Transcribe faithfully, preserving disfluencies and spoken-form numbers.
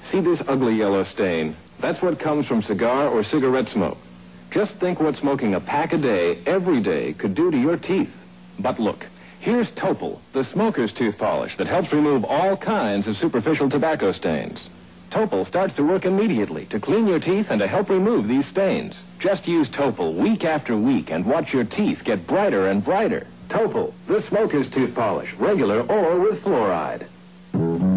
See this ugly yellow stain? That's what comes from cigar or cigarette smoke. Just think what smoking a pack a day, every day, could do to your teeth. But look, here's Topol, the smoker's tooth polish that helps remove all kinds of superficial tobacco stains. Topol starts to work immediately to clean your teeth and to help remove these stains. Just use Topol week after week and watch your teeth get brighter and brighter. Topol, the smoker's tooth polish, regular or with fluoride.